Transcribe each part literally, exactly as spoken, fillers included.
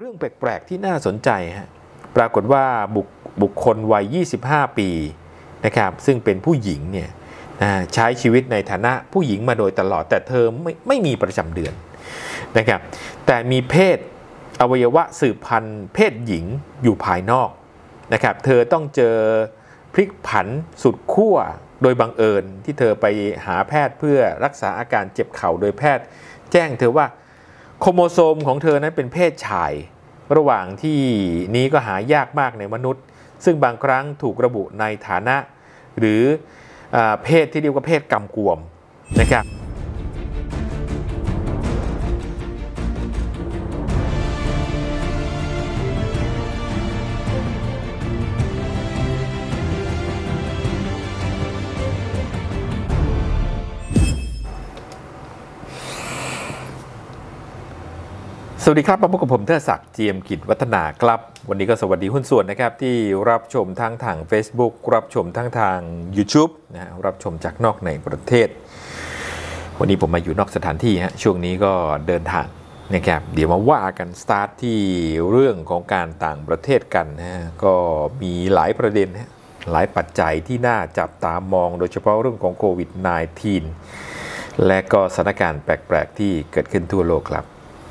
รื่องแปลกๆที่น่าสนใจฮะปรากฏว่าบุคบุคคลวัยยี่สิบห้าปีนะครับซึ่งเป็นผู้หญิงเนี่ยใช้ชีวิตในฐานะผู้หญิงมาโดยตลอดแต่เธอไม่ไม่มีประจำเดือนนะครับแต่มีเพศอวัยวะสืบพันธุ์เพศหญิงอยู่ภายนอกนะครับเธอต้องเจอพลิกผันสุดขั้วโดยบังเอิญที่เธอไปหาแพทย์เพื่อรักษาอาการเจ็บเข่าโดยแพทย์แจ้งเธอว่าโครโมโซมของเธอนั้นเป็นเพศชายระหว่างที่นี้ก็หายากมากในมนุษย์ซึ่งบางครั้งถูกระบุในฐานะหรือเพศที่เรียกว่าเพศกำกวมนะครับสวัสดีครับมาพบกับผมเทิดศักดิ์เจียมกิจวัฒนาครับวันนี้ก็สวัสดีหุ้นส่วนนะครับที่รับชมทั้งทาง Facebook รับชมทั้งทาง YouTube นะรับชมจากนอกในประเทศวันนี้ผมมาอยู่นอกสถานที่ฮะช่วงนี้ก็เดินทางนะครับเดี๋ยวมาว่ากันสตาร์ทที่เรื่องของการต่างประเทศกันนะก็มีหลายประเด็นนะหลายปัจจัยที่น่าจับตามองโดยเฉพาะเรื่องของโควิด สิบเก้า และก็สถานการณ์แปลกๆที่เกิดขึ้นทั่วโลกครับ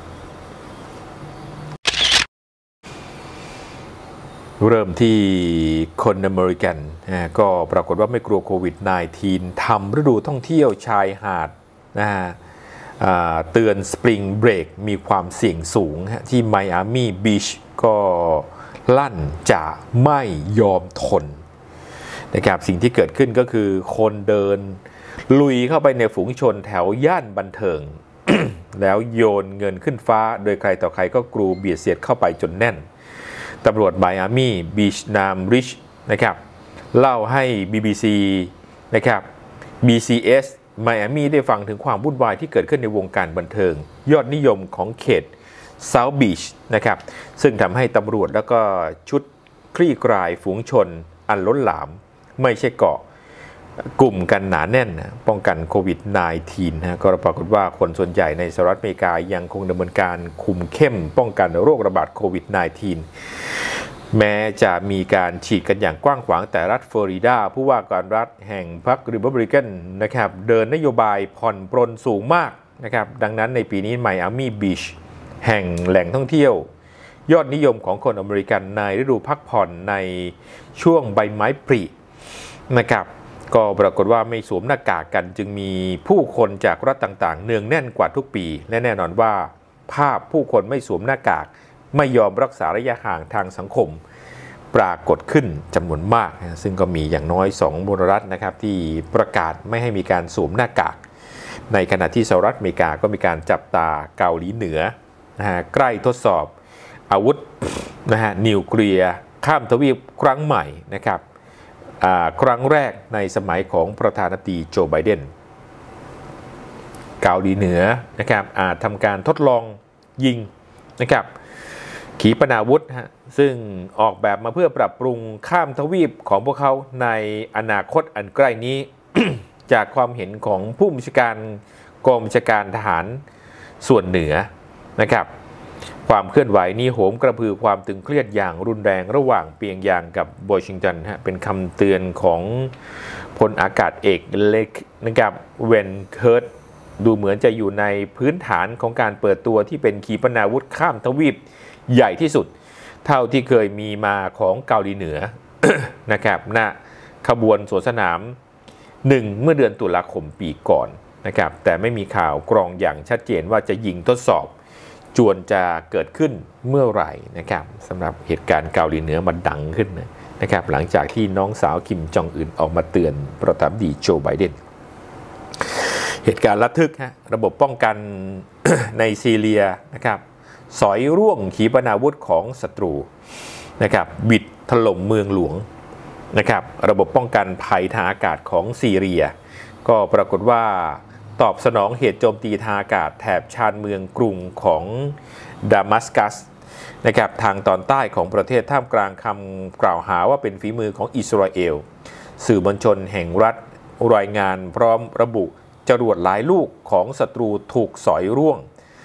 เริ่มที่คนอเมริกันก็ปรากฏว่าไม่กลัวโควิด สิบเก้า ทำฤดูท่องเที่ยวชายหาดนะเตือนสปริงเบรกมีความเสี่ยงสูงที่ไมอามี่บีชก็ลั่นจะไม่ยอมทนนะครับสิ่งที่เกิดขึ้นก็คือคนเดินลุยเข้าไปในฝูงชนแถวย่านบันเทิง แล้วโยนเงินขึ้นฟ้าโดยใครต่อใครก็กรูเบียดเสียดเข้าไปจนแน่นตำรวจไมอามี่บีชนามริชนะครับเล่าให้ บี บี ซี นะครับ บี ซี เอส ไมอามี่ได้ฟังถึงความวุ่นวายที่เกิดขึ้นในวงการบันเทิงยอดนิยมของเขตเซาท์บีชนะครับซึ่งทำให้ตำรวจแล้วก็ชุดคลี่คลายฝูงชนอันล้นหลามไม่ใช่เกาะกลุ่มกันหนาแน่นนะป้องกันโควิด สิบเก้า นะก็ปรากฏว่าคนส่วนใหญ่ในสหรัฐอเมริกายังคงดำเนินการคุมเข้มป้องกันโรคระบาดโควิด สิบเก้า แม้จะมีการฉีดกันอย่างกว้างขวางแต่รัฐฟลอริดาผู้ว่าการรัฐแห่งพรรคริพับลิกันนะครับเดินนโยบายผ่อนปรนสูงมากนะครับดังนั้นในปีนี้ไมอามี่บีชแห่งแหล่งท่องเที่ยวยอดนิยมของคนอเมริกันในฤดูพักผ่อนในช่วงใบไม้ผลินะครับก็ปรากฏว่าไม่สวมหน้ากากกันจึงมีผู้คนจากรัฐต่างๆเนืองแน่นกว่าทุกปีและแน่นอนว่าภาพผู้คนไม่สวมหน้ากากไม่ยอมรักษาระยะห่างทางสังคมปรากฏขึ้นจำนวนมากนะซึ่งก็มีอย่างน้อยสองมลรัฐนะครับที่ประกาศไม่ให้มีการสวมหน้ากากในขณะที่สหรัฐอเมริกาก็มีการจับตาเกาหลีเหนือนะฮะใกล้ทดสอบอาวุธนะฮะนิวเคลียร์ข้ามทวีปครั้งใหม่นะครับครั้งแรกในสมัยของประธานาธิบดีโจไบเดนเกาหลีเหนือนะครับอาจทำการทดลองยิงนะครับขีปนาวุธฮะซึ่งออกแบบมาเพื่อปรับปรุงข้ามทวีปของพวกเขาในอนาคตอันใกล้นี้ จากความเห็นของผู้บัญชาการกองบัญชาการทหารส่วนเหนือนะครับความเคลื่อนไหวนี้โหมกระพือความตึงเครียดอย่างรุนแรงระหว่างเปียงยางกับวอชิงตันฮะเป็นคำเตือนของพลอากาศเอกเล็กนะครับเวนเคิร์ตดูเหมือนจะอยู่ในพื้นฐานของการเปิดตัวที่เป็นขีปนาวุธข้ามทวีปใหญ่ที่สุดเท่าที่เคยมีมาของเกาหลีเหนือ นะครับณขบวนสวนสนามหนึ่งเมื่อเดือนตุลาคมปีก่อนนะครับแต่ไม่มีข่าวกรองอย่างชัดเจนว่าจะยิงทดสอบจวนจะเกิดขึ้นเมื่อไหร่นะครับสำหรับเหตุการณ์เกาหลีเหนือมันดังขึ้นนะครับหลังจากที่น้องสาวคิมจองอึนออกมาเตือนประธานาธิบดีโจไบเดนเหตุการณ์ระทึกฮะระบบป้องกัน ในซีเรียนะครับสอยร่วงขีปนาวุธของศัตรูนะครับบิดถล่มเมืองหลวงนะครับระบบป้องกันภัยทางอากาศของซีเรียก็ปรากฏว่าตอบสนองเหตุโจมตีทางอากาศแถบชานเมืองกรุงของดามัสกัสนะครับทางตอนใต้ของประเทศท่ามกลางคำกล่าวหาว่าเป็นฝีมือของอิสราเอลสื่อมวลชนแห่งรัฐรายงานพร้อมระบุจรวดหลายลูกของศัตรูถูกสอยร่วง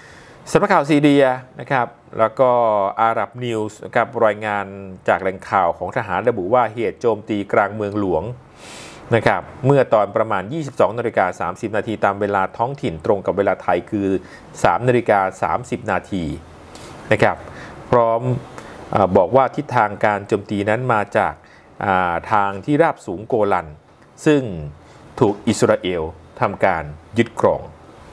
สำนักข่าวซีเรียนะครับแล้วก็อาหรับนิวส์นะครับรายงานจากแหล่งข่าวของทหารระบุว่าเหตุโจมตีกลางเมืองหลวงนะครับเมื่อตอนประมาณ ยี่สิบสองนาฬิกาสามสิบนาทีตามเวลาท้องถิ่นตรงกับเวลาไทยคือ สามนาฬิกาสามสิบนาทีนะครับพร้อมบอกว่าทิศทางการโจมตีนั้นมาจากาทางที่ราบสูงโกลันซึ่งถูกอิสราเอลทำการยึดครอง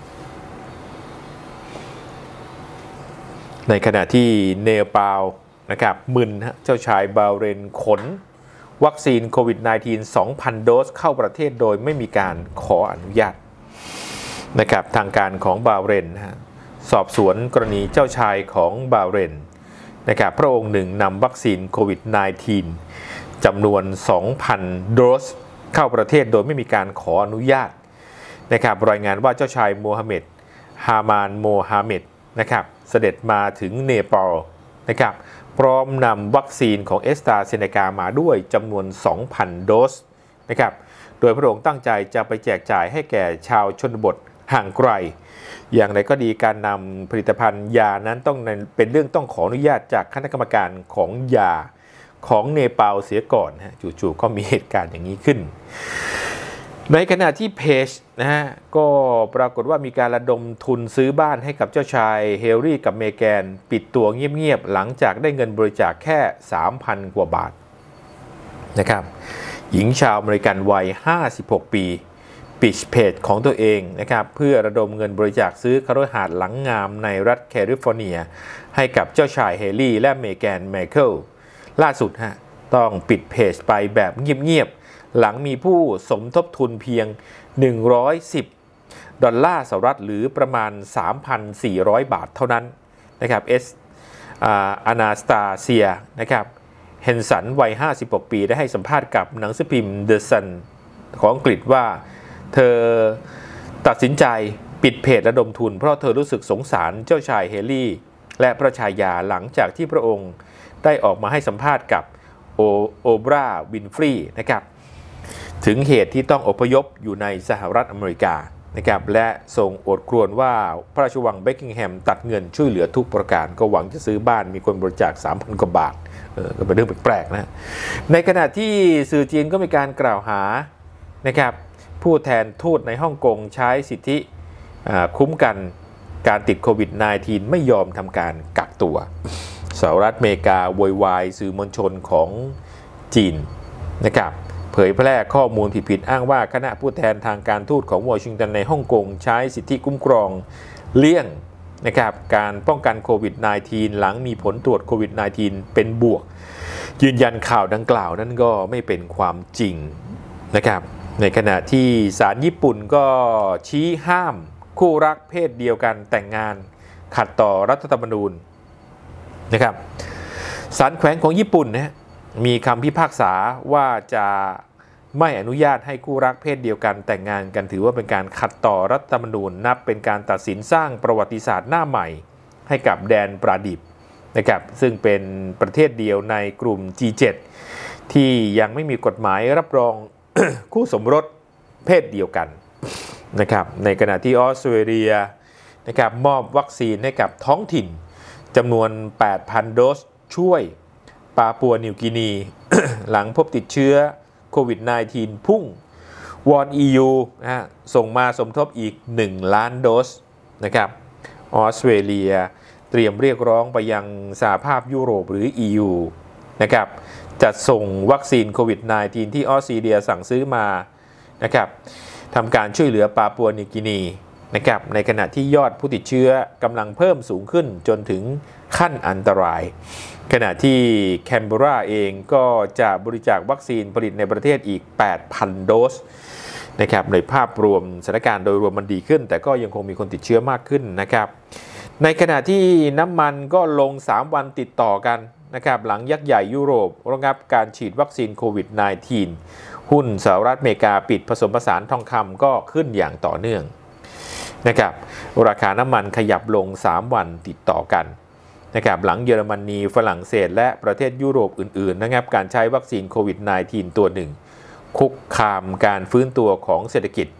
ในขณะที่เนปาลนะครับมึนเจ้าชายบาเรนขนวัคซีนโควิด สิบเก้า สองพัน โดสเข้าประเทศโดยไม่มีการขออนุญาตนะครับทางการของบาเรนสอบสวนกรณีเจ้าชายของบาเรนนะครับพระองค์หนึ่งนำวัคซีนโควิด สิบเก้า จำนวน สองพัน โดสเข้าประเทศโดยไม่มีการขออนุญาตนะครับรายงานว่าเจ้าชายโมฮัมเหม็ดฮามานโมฮัมเหม็ดนะครับเสด็จมาถึงเนปาลนะครับพร้อมนำวัคซีนของเอสตราเซเนกามาด้วยจำนวน สองพัน โดสนะครับโดยพระองค์ตั้งใจจะไปแจกจ่ายให้แก่ชาวชนบทห่างไกลอย่างไรก็ดีการนำผลิตภัณฑ์ยานั้นต้องเป็นเรื่องต้องขออนุญาตจากคณะกรรมการของยาของเนปาลเสียก่อนฮะจู่ๆก็มีเหตุการณ์อย่างนี้ขึ้นในขณะที่เพจนะฮะก็ปรากฏว่ามีการระดมทุนซื้อบ้านให้กับเจ้าชายเฮร์รี่กับเมแกนปิดตัวเงียบๆหลังจากได้เงินบริจาคแค่ สามพัน กว่าบาทนะครับหญิงชาวอเมริกันวัยห้าสิบหกปีปิดเพจของตัวเองนะครับเพื่อระดมเงินบริจาคซื้อคฤหาสน์หลังงามในรัฐแคลิฟอร์เนียให้กับเจ้าชายเฮร์รี่และเมแกนแมร์เคิลล่าสุดฮะต้องปิดเพจไปแบบเงียบๆหลังมีผู้สมทบทุนเพียงหนึ่งร้อยสิบดอลลาร์สหรัฐหรือประมาณ สามพันสี่ร้อย บาทเท่านั้นนะครับเอสอานาสตาเซียนะครับเฮนสันวัยห้าสิบหกปีได้ให้สัมภาษณ์กับหนังสือพิมพ์ The Sun ของอังกฤษว่าเธอตัดสินใจปิดเพจระดมทุนเพราะเธอรู้สึกสงสารเจ้าชายเฮร์รี่และพระชายาหลังจากที่พระองค์ได้ออกมาให้สัมภาษณ์กับโอโอบราวินฟรีนะครับถึงเหตุที่ต้องอพยพอยู่ในสหรัฐอเมริกานะครับและทรงโอดครวญว่าพระราชวังเบกกิงแฮมตัดเงินช่วยเหลือทุกประการก็หวังจะซื้อบ้านมีคนบริจาค สามพัน กว่าบาทเออก็เป็นเรื่องแปลกๆนะในขณะที่สื่อจีนก็มีการกล่าวหานะครับผู้แทนทูตในฮ่องกงใช้สิทธิคุ้มกันการติดโควิด สิบเก้า ไม่ยอมทำการกักตัวสหรัฐอเมริกาโวยวายสื่อมวลชนของจีนนะครับเผยแพร่ข้อมูลผิดๆอ้างว่าคณะผู้แทนทางการทูตของวอชิงตันในฮ่องกงใช้สิทธิคุ้มครองเลี่ยงนะครับการป้องกันโควิด สิบเก้า หลังมีผลตรวจโควิด สิบเก้า เป็นบวกยืนยันข่าวดังกล่าวนั้นก็ไม่เป็นความจริงนะครับในขณะที่ศาลญี่ปุ่นก็ชี้ห้ามคู่รักเพศเดียวกันแต่งงานขัดต่อรัฐธรรมนูญนะครับศาลแขวงของญี่ปุ่นนะมีคำพิพากษาว่าจะไม่อนุญาตให้คู่รักเพศเดียวกันแต่งงานกันถือว่าเป็นการขัดต่อรัฐธรรมนูญนับเป็นการตัดสินสร้างประวัติศาสตร์หน้าใหม่ให้กับแดนปราดิบนะครับซึ่งเป็นประเทศเดียวในกลุ่ม จี เจ็ด ที่ยังไม่มีกฎหมายรับรอง คู่สมรสเพศเดียวกันนะครับในขณะที่ออสเตรเลียนะครับมอบวัคซีนให้กับท้องถิ่นจำนวน แปดพัน โดสช่วยปาปัวนิวกินี หลังพบติดเชื้อโควิด สิบเก้า พุ่งวอน อี ยู นะฮะส่งมาสมทบอีกหนึ่งล้านโดสนะครับออสเตรเลียเตรียมเรียกร้องไปยังสหภาพยุโรปหรือ อี ยู นะครับจัดส่งวัคซีนโควิด สิบเก้า ที่ออสเตรเลียสั่งซื้อมานะครับทำการช่วยเหลือปาปัวนิวกินีนะครับในขณะที่ยอดผู้ติดเชื้อกำลังเพิ่มสูงขึ้นจนถึงขั้นอันตรายขณะที่แคนเบราเองก็จะบริจาควัคซีนผลิตในประเทศอีก แปดพัน โดสนะครับในภาพรวมสถานการณ์โดยรวมมันดีขึ้นแต่ก็ยังคงมีคนติดเชื้อมากขึ้นนะครับในขณะที่น้ำมันก็ลงสามวันติดต่อกันนะครับหลังยักษ์ใหญ่ยุโรประงับการฉีดวัคซีนโควิด สิบเก้า หุ้นสหรัฐอเมริกาปิดผสมผสานทองคำก็ขึ้นอย่างต่อเนื่องนะครับราคาน้ำมันขยับลงสามวันติดต่อกันนะครับหลังเยอรมนีฝรั่งเศสและประเทศยุโรปอื่นๆนะครับการใช้วัคซีนโควิด สิบเก้า ตัวหนึ่งคุกคามการฟื้นตัวของเศรษฐกิจ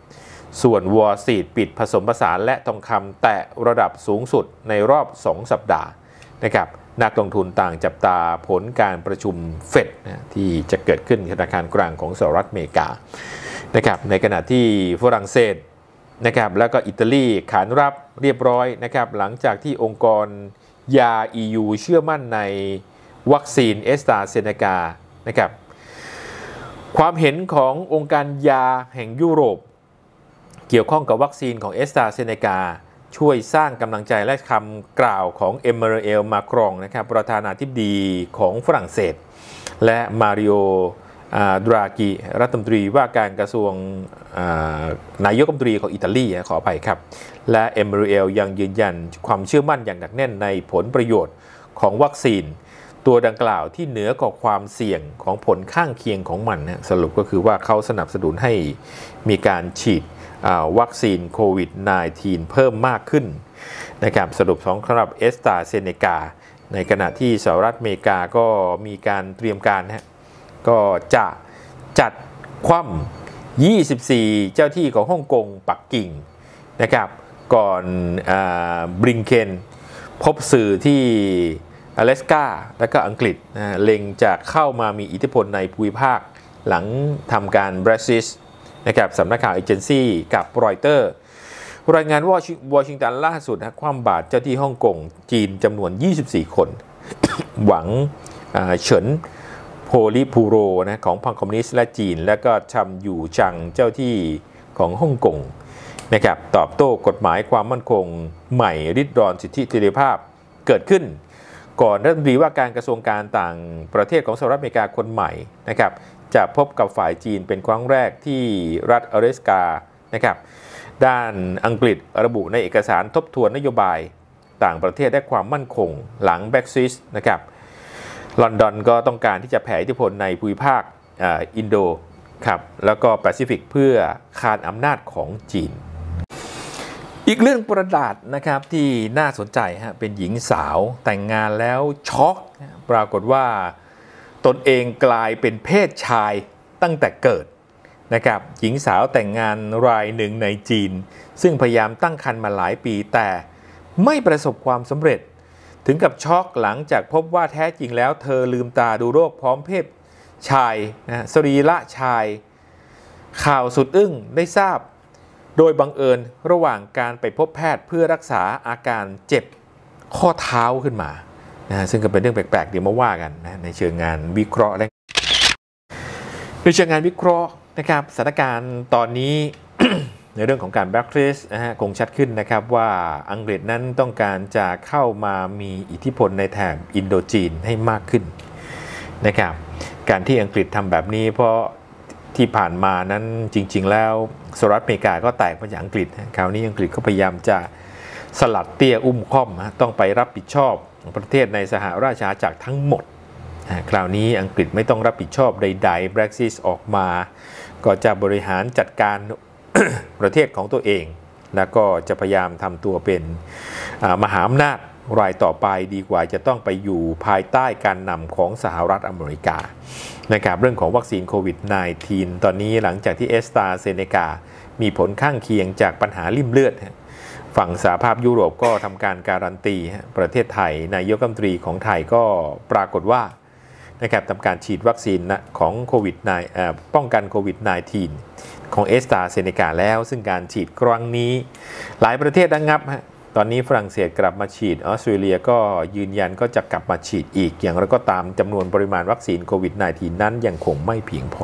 ส่วนวอลซีดปิดผสมผสานและทองคำแตะระดับสูงสุดในรอบสองสัปดาห์นะครับนักลงทุนต่างจับตาผลการประชุมเฟดนะที่จะเกิดขึ้นธนาคารกลางของสหรัฐอเมริกานะครับในขณะที่ฝรั่งเศสนะครับแล้วก็อิตาลีขานรับเรียบร้อยนะครับหลังจากที่องค์กรยา อี ยู เชื่อมั่นในวัคซีน แอสตราเซเนกา นะครับความเห็นขององค์การยาแห่งยุโรปเกี่ยวข้องกับวัคซีนของ แอสตราเซเนกา ช่วยสร้างกำลังใจและคำกล่าวของเอเมเอล มาครองนะครับประธานาธิบดีของฝรั่งเศสและมาริโอดรากิรัฐมนตรีว่าการกระทรวงนายกรัฐมนตรีของอิตาลีขออภัยครับและเอเมเอลยังยืนยันความเชื่อมั่นอย่างหนักแน่นในผลประโยชน์ของวัคซีนตัวดังกล่าวที่เหนือกว่าความเสี่ยงของผลข้างเคียงของมันนะสรุปก็คือว่าเขาสนับสนุนให้มีการฉีดวัคซีนโควิด สิบเก้า เพิ่มมากขึ้นนะครับสรุปสองสำหรับ แอสตราเซเนกา ในขณะที่สหรัฐอเมริกาก็มีการเตรียมการนะก็จะจัดคว่ำยี่สิบสี่เจ้าที่ของฮ่องกงปักกิ่งนะครับก่อนบริงเคนพบสื่อที่อลาสก้าและก็อังกฤษนะเล็งจะเข้ามามีอิทธิพลในภูมิภาคหลังทำการ Brexit นะครับสำนักข่าวเอเจนซี่กับรอยเตอร์รายงานว่าวอชิงตันล่าสุดนะคว่ำบาตรเจ้าที่ฮ่องกงจีนจำนวนยี่สิบสี่คน หวังเฉินโพลิพูโรนะของพรรคคอมมิวนิสต์และจีนและก็ชัมอยู่จังเจ้าที่ของฮ่องกงนะครับตอบโต้กฎหมายความมั่นคงใหม่ริดรอนสิทธิเสรีภาพเกิดขึ้นก่อนรัฐมนตรีว่าการกระทรวงการต่างประเทศของสหรัฐอเมริกาคนใหม่นะครับจะพบกับฝ่ายจีนเป็นครั้งแรกที่รัฐอลาสกานะครับด้านอังกฤษระบุในเอกสารทบทวนนโยบายต่างประเทศและความมั่นคงหลัง Brexit นะครับลอนดอนก็ต้องการที่จะแผ่อิทธิพลในภูมิภาคอินโดครับแล้วก็แปซิฟิกเพื่อคานอำนาจของจีนอีกเรื่องประหลาดนะครับที่น่าสนใจฮะเป็นหญิงสาวแต่งงานแล้วช็อกปรากฏว่าตนเองกลายเป็นเพศชายตั้งแต่เกิดนะครับหญิงสาวแต่งงานรายหนึ่งในจีนซึ่งพยายามตั้งครรภ์มาหลายปีแต่ไม่ประสบความสำเร็จถึงกับช็อกหลังจากพบว่าแท้จริงแล้วเธอลืมตาดูโรคพร้อมเพศชายนะสรีระชายข่าวสุดอึ้งได้ทราบโดยบังเอิญระหว่างการไปพบแพทย์เพื่อรักษาอาการเจ็บข้อเท้าขึ้นมานะซึ่งก็เป็นเรื่องแปลกๆเดี๋ยวมาว่ากันนะในเชิงงานวิเคราะห์และในเชิงงานวิเคราะห์นะครับสถานการณ์ตอนนี้ ในเรื่องของการ Brexit นะฮะคงชัดขึ้นนะครับว่าอังกฤษนั้นต้องการจะเข้ามามีอิทธิพลในแถบอินโดจีนให้มากขึ้นนะครับการที่อังกฤษทำแบบนี้เพราะที่ผ่านมานั้นจริงๆแล้วสหรัฐอเมริกาก็แตกมาจากอังกฤษคราวนี้อังกฤษก็พยายามจะสลัดเตี้ยอุ้มค่อมต้องไปรับผิดชอบประเทศในสหราชอาณาจักรทั้งหมดคราวนี้อังกฤษไม่ต้องรับผิดชอบใดๆ Brexit ออกมาก็จะบริหารจัดการ ประเทศของตัวเองแล้วก็จะพยายามทำตัวเป็นมหาอำนาจรายต่อไปดีกว่าจะต้องไปอยู่ภายใต้การนำของสหรัฐอเมริกานะครับเรื่องของวัคซีนโควิด สิบเก้า ตอนนี้หลังจากที่แอสตราเซเนกามีผลข้างเคียงจากปัญหาริ่มเลือดฝั่งสหภาพยุโรปก็ทำการการันตีประเทศไทยนายกรัฐมนตรีของไทยก็ปรากฏว่านะครับทำการฉีดวัคซีนของโควิด สิบเก้า ป้องกันโควิด สิบเก้า ของแอสตราเซเนกาแล้วซึ่งการฉีดครั้งนี้หลายประเทศระงับฮะตอนนี้ฝรั่งเศสกลับมาฉีดออสเตรเลียก็ยืนยันก็จะกลับมาฉีดอีกอย่างไรก็ตามจำนวนปริมาณวัคซีนโควิด สิบเก้า นั้นยังคงไม่เพียงพอ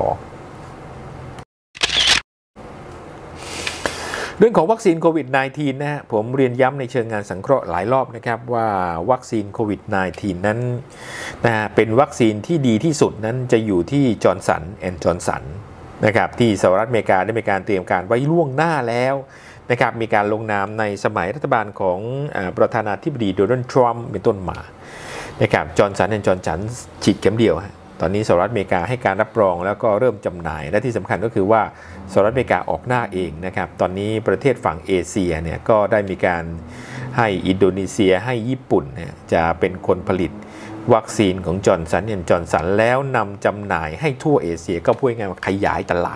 เรื่องของวัคซีนโควิด สิบเก้า นะฮะผมเรียนย้ำในเชิงงานสังเคราะห์หลายรอบนะครับว่าวัคซีนโควิด สิบเก้า นั้นนะเป็นวัคซีนที่ดีที่สุดนั้นจะอยู่ที่จอร์นสันแอนด์จอร์นสันนะครับที่สหรัฐอเมริกาได้มีการเตรียมการไว้ล่วงหน้าแล้วนะครับมีการลงนามในสมัยรัฐบาลของประธานาธิบดีโดนัลด์ทรัมป์เป็นต้นมานะครับจอร์นสันแอนด์จอร์นสันฉีดเข็มเดียวตอนนี้สหรัฐอเมริกาให้การรับรองแล้วก็เริ่มจำหน่ายและที่สำคัญก็คือว่าสหรัฐอเมริกาออกหน้าเองนะครับตอนนี้ประเทศฝั่งเอเชียเนี่ยก็ได้มีการให้อินโดนีเซียให้ญี่ปุ่นเนี่ยจะเป็นคนผลิตวัคซีนของจอร์นสันแอนด์จอร์นสันแล้วนำจำหน่ายให้ทั่วเอเชียก็พูดง่ายๆว่าขยายตลาด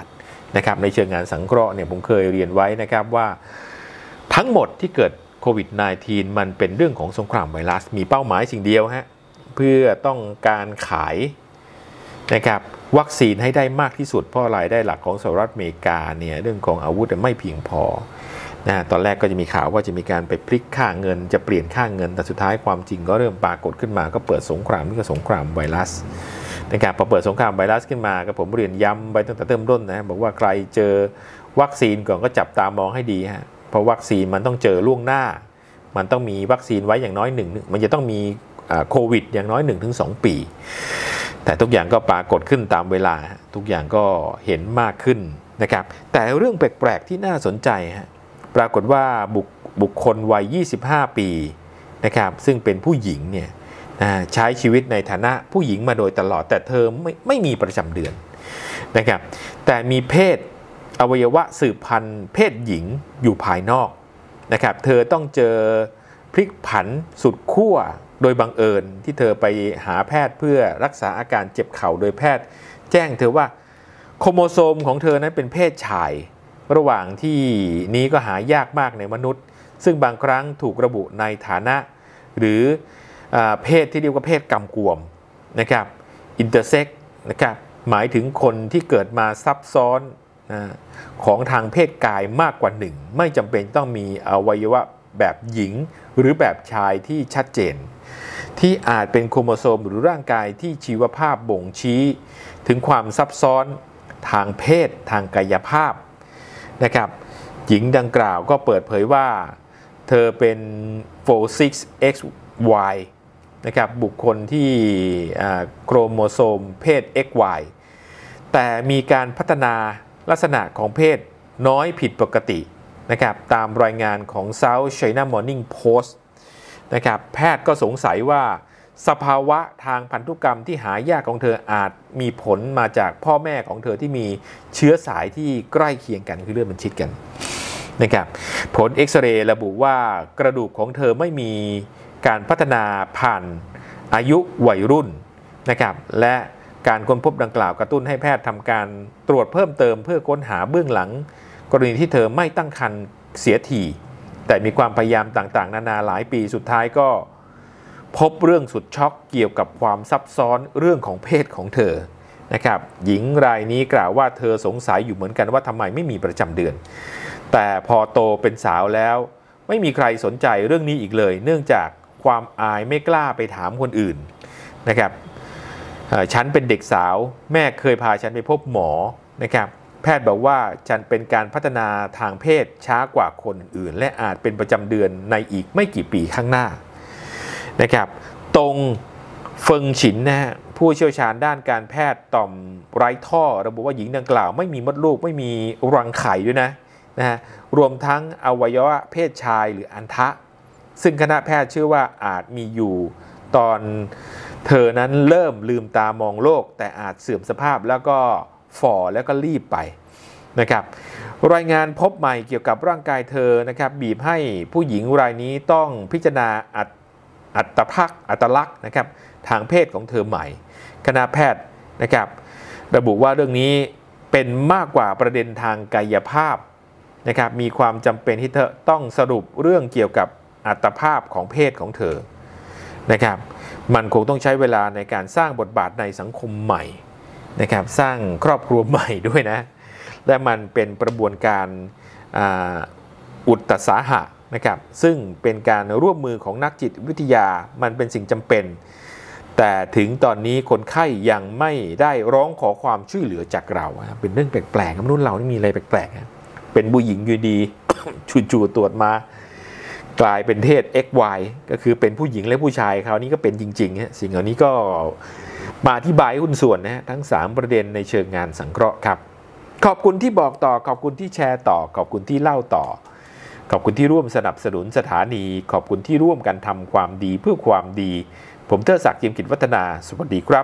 นะครับในเชิงงานสังเคราะห์เนี่ยผมเคยเรียนไว้นะครับว่าทั้งหมดที่เกิดโควิด สิบเก้า มันเป็นเรื่องของสงครามไวรัสมีเป้าหมายสิ่งเดียวฮะเพื่อต้องการขายนะครับวัคซีนให้ได้มากที่สุดเพราะรายได้หลักของสหรัฐอเมริกาเนี่ยเรื่องของอาวุธไม่เพียงพอนะตอนแรกก็จะมีข่าวว่าจะมีการไปพลิกค่าเงินจะเปลี่ยนค่าเงินแต่สุดท้ายความจริงก็เริ่มปรากฏขึ้นมาก็เปิดสงครามนี่ก็สงครามไวรัสนะครับพอเปิดสงครามไวรัสขึ้นมาก็ผมเรียนย้ำไปตั้งแต่เริ่มต้นนะบอกว่าใครเจอวัคซีนก่อนก็จับตามองให้ดีฮะเพราะวัคซีนมันต้องเจอล่วงหน้ามันต้องมีวัคซีนไว้อย่างน้อยหนึ่งมันจะต้องมีโควิดอย่างน้อย หนึ่งถึงสอง ปีแต่ทุกอย่างก็ปรากฏขึ้นตามเวลาทุกอย่างก็เห็นมากขึ้นนะครับแต่เรื่องแปลกๆที่น่าสนใจฮะปรากฏว่าบุคบุคคลวัยยี่สิบห้าปีนะครับซึ่งเป็นผู้หญิงเนี่ยใช้ชีวิตในฐานะผู้หญิงมาโดยตลอดแต่เธอไม่ไม่มีประจำเดือนนะครับแต่มีเพศอวัยวะสืบพันธุ์เพศหญิงอยู่ภายนอกนะครับเธอต้องเจอพลิกผันสุดขั้วโดยบังเอิญที่เธอไปหาแพทย์เพื่อรักษาอาการเจ็บเข่าโดยแพทย์แจ้งเธอว่าโครโมโซมของเธอนั้นเป็นเพศชายระหว่างที่นี้ก็หายากมากในมนุษย์ซึ่งบางครั้งถูกระบุในฐานะหรือเพศที่เรียกว่าเพศกำกวมนะครับอินเตอร์เซ็กนะครับหมายถึงคนที่เกิดมาซับซ้อนของทางเพศกายมากกว่าหนึ่งไม่จำเป็นต้องมีอวัยวะแบบหญิงหรือแบบชายที่ชัดเจนที่อาจเป็นโครโมโซมหรือร่างกายที่ชีวภาพบ่งชี้ถึงความซับซ้อนทางเพศทางกายภาพนะครับหญิงดังกล่าวก็เปิดเผยว่าเธอเป็น โฟร์ซิกซ์ เอ็กซ์ วาย นะครับบุคคลที่โครโมโซมเพศ เอ็กซ์ วาย แต่มีการพัฒนาลักษณะของเพศน้อยผิดปกตินะครับตามรายงานของ South China Morning Post นะครับแพทย์ก็สงสัยว่าสภาวะทางพันธุกรรมที่หายากของเธออาจมีผลมาจากพ่อแม่ของเธอที่มีเชื้อสายที่ใกล้เคียงกันคือเลือดมันชิดกันนะครับผลเอ็กซเรย์ระบุว่ากระดูกของเธอไม่มีการพัฒนาผ่านอายุวัยรุ่นนะครับและการค้นพบดังกล่าวกระตุ้นให้แพทย์ทำการตรวจเพิ่มเติมเพื่อค้นหาเบื้องหลังกรณีที่เธอไม่ตั้งครรภ์เสียทีแต่มีความพยายามต่างๆนานาหลายปีสุดท้ายก็พบเรื่องสุดช็อกเกี่ยวกับความซับซ้อนเรื่องของเพศของเธอนะครับหญิงรายนี้กล่าวว่าเธอสงสัยอยู่เหมือนกันว่าทำไมไม่มีประจำเดือนแต่พอโตเป็นสาวแล้วไม่มีใครสนใจเรื่องนี้อีกเลยเนื่องจากความอายไม่กล้าไปถามคนอื่นนะครับฉันเป็นเด็กสาวแม่เคยพาฉันไปพบหมอนะครับแพทย์บอกว่าฉันเป็นการพัฒนาทางเพศช้ากว่าคนอื่นและอาจเป็นประจำเดือนในอีกไม่กี่ปีข้างหน้านะครับตรงเฟิงฉินนะฮะผู้เชี่ยวชาญด้านการแพทย์ต่อมไร้ท่อระบุว่าหญิงดังกล่าวไม่มีมดลูกไม่มีรังไข่ด้วยนะนะฮะรวมทั้งอวัยวะเพศชายหรืออันทะซึ่งคณะแพทย์เชื่อว่าอาจมีอยู่ตอนเธอนั้นเริ่มลืมตามองโลกแต่อาจเสื่อมสภาพแล้วก็ฝ่อแล้วก็รีบไปนะครับรายงานพบใหม่เกี่ยวกับร่างกายเธอนะครับบีบให้ผู้หญิงรายนี้ต้องพิจารณาอัตอัตภักษ์อัตลักษณ์นะครับทางเพศของเธอใหม่คณะแพทย์นะครับระบุว่าเรื่องนี้เป็นมากกว่าประเด็นทางกายภาพนะครับมีความจำเป็นที่เธอต้องสรุปเรื่องเกี่ยวกับอัตภาพของเพศของเธอนะครับมันคงต้องใช้เวลาในการสร้างบทบาทในสังคมใหม่นะครับสร้างครอบครัวใหม่ด้วยนะและมันเป็นกระบวนการอุตสาหะนะครับซึ่งเป็นการร่วมมือของนักจิตวิทยามันเป็นสิ่งจำเป็นแต่ถึงตอนนี้คนไข้ยังไม่ได้ร้องขอความช่วยเหลือจากเราเป็นเรื่องแปลกๆมนุษย์เรานี่มีอะไรแปลกๆเป็นผู้หญิงอยู่ดี จู่ๆตรวจมากลายเป็นเพศ เอ็กซ์ วาย ก็คือเป็นผู้หญิงและผู้ชายคราวนี้ก็เป็นจริงๆฮะสิ่งเหล่านี้ก็มาอธิบายหุ้นส่วนนะทั้งสามประเด็นในเชิงงานสังเคราะห์ครับขอบคุณที่บอกต่อขอบคุณที่แชร์ต่อขอบคุณที่เล่าต่อขอบคุณที่ร่วมสนับสนุนสถานีขอบคุณที่ร่วมกันทำความดีเพื่อความดีผมเทิดศักดิ์ เจียมกิจวัฒนาสวัสดีครับ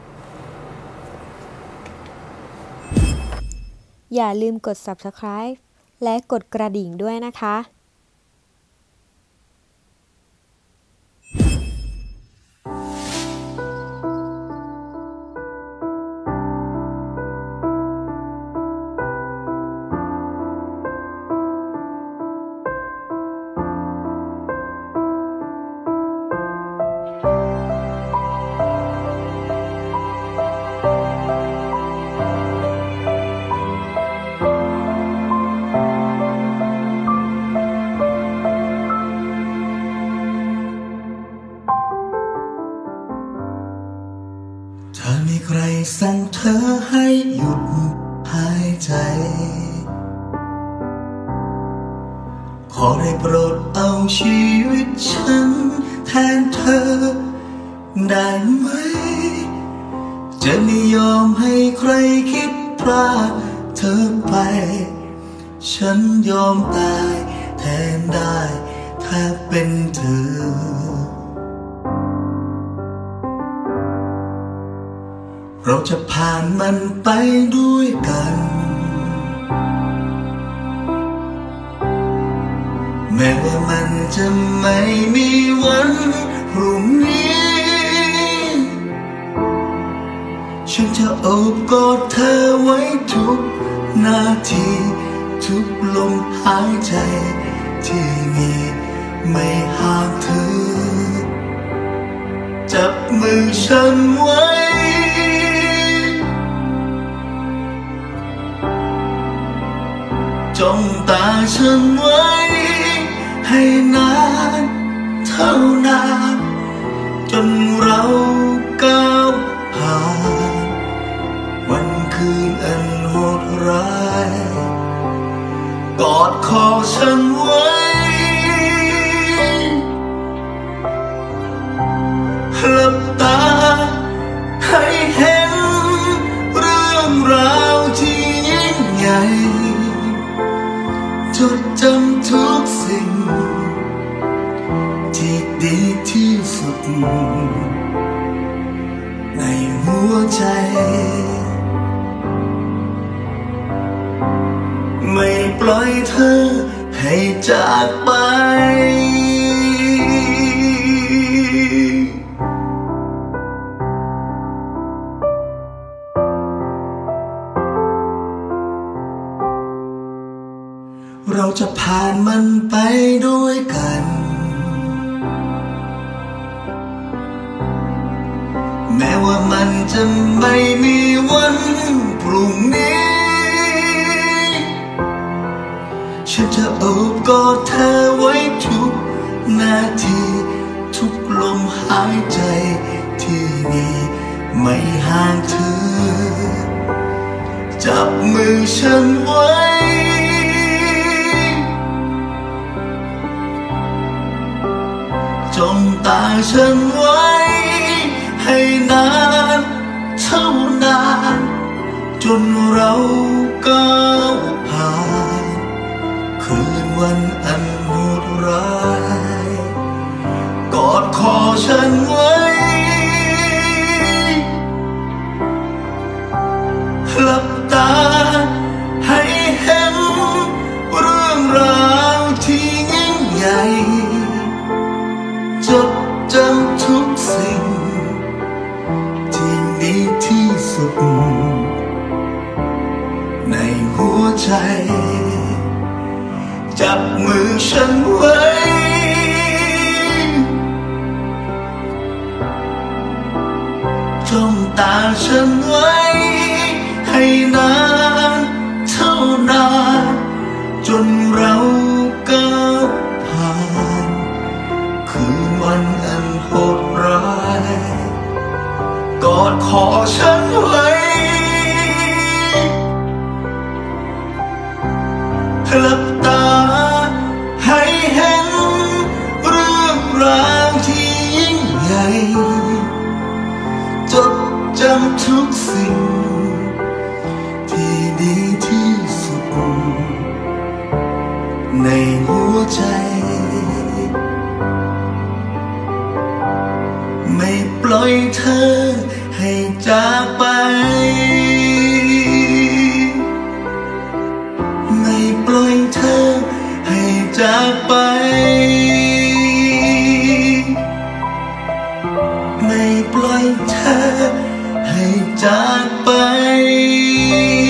อย่าลืมกด ซับสไครบ์ และกดกระดิ่งด้วยนะคะากมีใครสั่งเธอให้หยุดหายใจขอได้โปรดเอาชีวิตฉันแทนเธอได้ไหมจะไม่ยอมให้ใครคิดพลาดเธอไปฉันยอมตายแทนได้ถ้าเป็นเธอเราจะผ่านมันไปด้วยกันแม้ว่ามันจะไม่มีวันพรุ่งนี้ฉันจะโอบกอดเธอไว้ทุกนาทีทุกลมหายใจที่มีไม่ห่างเธอจับมือฉันไว้จ้องตาฉันไว้ให้นานเท่านานจนเราก้าวผ่านวันคืนอันโหดร้ายกอดคอฉันไว้หลับตาให้เห็นเรื่องราวที่ยิ่งใหญ่จดจำทุกสิ่งที่ดีที่สุดในหัวใจไม่ปล่อยเธอให้จากไปเราจะผ่านมันไปด้วยกันแม้ว่ามันจะไม่มีวันพรุ่งนี้ฉันจะโอบกอดเธอไว้ทุกนาทีทุกลมหายใจที่มีไม่ห่างเธอจับมือฉันไว้จ้องตาฉันไว้ให้นานเท่านานจนเราก้าวผ่านคืนวันอันโหดร้ายกอดคอฉันไว้หลับตาให้เห็นเรื่องราวที่ยิ่งใหญ่จดจำทุกสิ่งที่ดีที่สุดในหัวใจจับมือฉันไว้จ้องตาฉันไว้ให้นานเท่านานจนเราก้าวผ่านคืนวันอันโหดร้ายกอดคอฉันไว้หลับตาให้เห็นเรื่องราวที่ยิ่งใหญ่จดจำทุกสิ่งที่ดีที่สุดในหัวใจไม่ปล่อยเธอให้จากไปไม่ปล่อยเธอให้จากไปไม่ปล่อยเธอให้จากไป